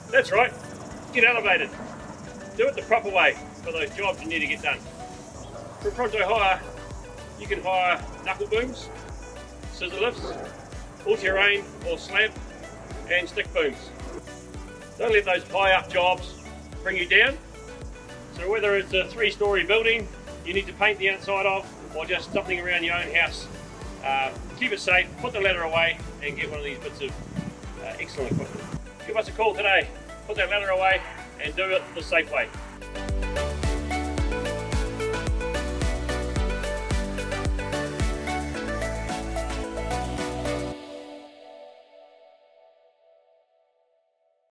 That's right, get elevated. Do it the proper way for those jobs you need to get done. For Pronto hire, you can hire knuckle booms, scissor lifts, all-terrain or slab, and stick booms. Don't let those high-up jobs bring you down. So whether it's a 3-story building you need to paint the outside of, or just something around your own house, keep it safe, put the ladder away, and get one of these bits of excellent equipment. Give us a call today, put that ladder away, and do it the safe way.